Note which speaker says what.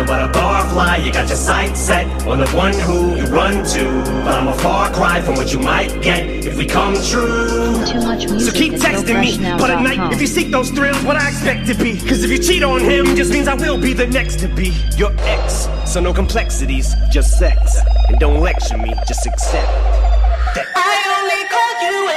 Speaker 1: nothing but a barfly. You got your sights set on the one who you run to, but I'm a far cry from what you might get if we come true.
Speaker 2: Too much music.
Speaker 3: So keep texting me, but at night, if you seek those thrills, what I expect to be. Cause if you cheat on him, just means I will be the next to be your ex. So no complexities, just sex. And don't lecture me, just accept that.
Speaker 4: I only call you